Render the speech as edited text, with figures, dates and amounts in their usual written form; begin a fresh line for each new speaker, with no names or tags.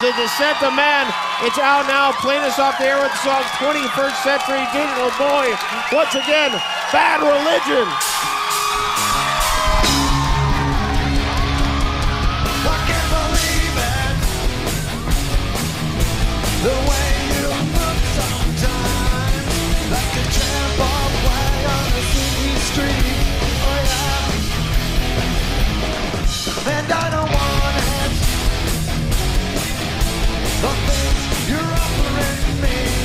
The Descent of Man, it's out now, playing us off the air with the song 21st Century Digital Boy. Once again, Bad Religion.
I can't believe it, the way you look sometimes, like a tramp away on a city street. Oh yeah, and I don't want it, the things you're offering me.